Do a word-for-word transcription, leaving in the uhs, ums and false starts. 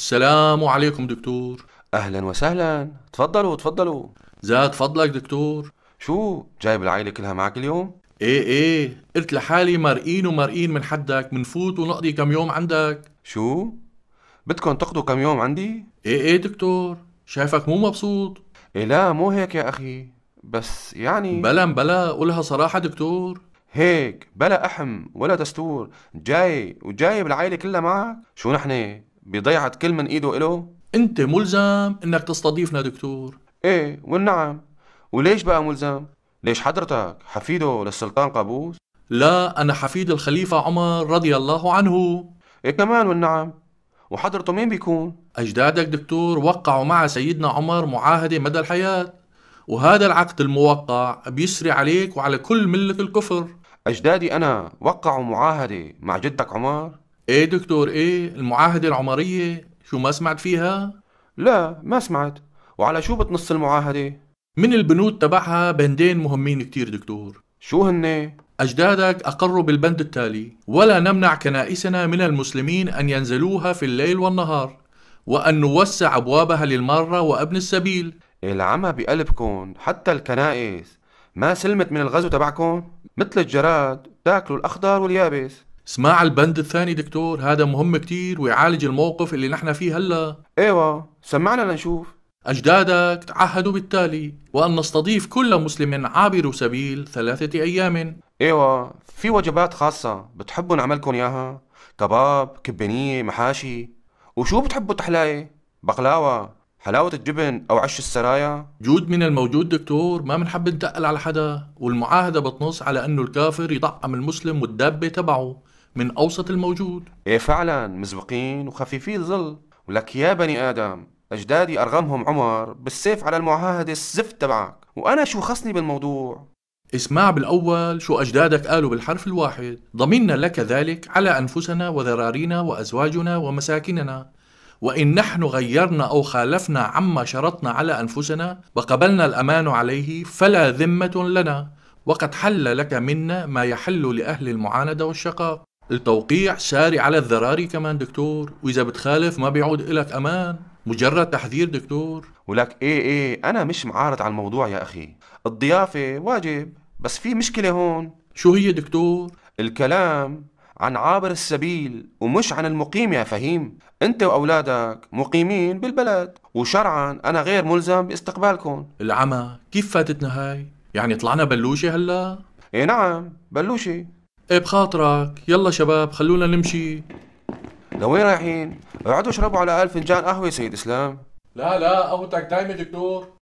السلام عليكم دكتور. أهلا وسهلا، تفضلوا تفضلوا. زاد فضلك دكتور. شو جايب العائلة كلها معك اليوم؟ ايه ايه قلت لحالي مرقين ومرقين من حدك، منفوت ونقضي كم يوم عندك. شو؟ بدكن تقضوا كم يوم عندي؟ ايه ايه دكتور، شايفك مو مبسوط. إيه لا مو هيك يا أخي، بس يعني بلا بلا قولها صراحة دكتور. هيك بلا أحم ولا دستور. جاي وجايب العائلة كلها معك؟ شو نحن بضيعة كل من إيده إله؟ انت ملزم انك تستضيفنا دكتور. إيه والنعم. وليش بقى ملزم؟ ليش حضرتك حفيده للسلطان قابوس؟ لا، انا حفيد الخليفة عمر رضي الله عنه. إيه كمان والنعم. وحضرته مين بيكون؟ اجدادك دكتور وقعوا مع سيدنا عمر معاهدة مدى الحياة، وهذا العقد الموقع بيسري عليك وعلى كل ملة الكفر. أجدادي أنا وقعوا معاهدة مع جدك عمر؟ ايه دكتور، ايه المعاهدة العمرية، شو ما سمعت فيها؟ لا ما سمعت. وعلى شو بتنص المعاهدة؟ من البنود تبعها بندين مهمين كتير دكتور. شو هن؟ أجدادك أقروا بالبند التالي: ولا نمنع كنائسنا من المسلمين أن ينزلوها في الليل والنهار، وأن نوسع أبوابها للمارة وابن السبيل. العمى بقلبكن، حتى الكنائس ما سلمت من الغزو تبعكن؟ مثل الجراد تاكلوا الأخضر واليابس. اسمع البند الثاني دكتور، هذا مهم كتير ويعالج الموقف اللي نحن فيه هلا. ايوه سمعنا لنشوف. أجدادك تعهدوا بالتالي: وأن نستضيف كل مسلم عابر سبيل ثلاثة أيام. ايوه في وجبات خاصة بتحبوا نعملكن اياها؟ كباب، كبنية، محاشي. وشو بتحبوا تحلاي؟ بقلاوة، حلاوة الجبن أو عش السرايا؟ جود من الموجود دكتور، ما بنحب نتقل على حدا، والمعاهدة بتنص على انه الكافر يطعم المسلم والدابة تبعه من اوسط الموجود. ايه فعلا مزبقين وخفيفي الظل. ولك يا بني آدم، أجدادي أرغمهم عمر بالسيف على المعاهدة الزفت تبعك، وأنا شو خصني بالموضوع؟ اسمع بالاول شو اجدادك قالوا بالحرف الواحد: ضمننا لك ذلك على انفسنا وذرارينا وازواجنا ومساكننا، وان نحن غيرنا او خالفنا عما شرطنا على انفسنا وقبلنا الامان عليه فلا ذمة لنا، وقد حل لك منا ما يحل لاهل المعاندة والشقاق. التوقيع ساري على الذراري كمان دكتور، وإذا بتخالف ما بيعود إلك أمان، مجرد تحذير دكتور. ولك ايه ايه أنا مش معارض على الموضوع يا أخي. الضيافة واجب، بس في مشكلة هون. شو هي دكتور؟ الكلام عن عابر السبيل ومش عن المقيم يا فهيم. انت واولادك مقيمين بالبلد، وشرعا انا غير ملزم باستقبالكم. العمى كيف فاتتنا هاي؟ يعني طلعنا بلوشة هلا؟ ايه نعم بلوشي. ايه بخاطرك، يلا شباب خلونا نمشي. لوين رايحين؟ اقعدوا اشربوا على ألف فنجان قهوة سيد إسلام. لا لا، قهوتك دايمة دكتور.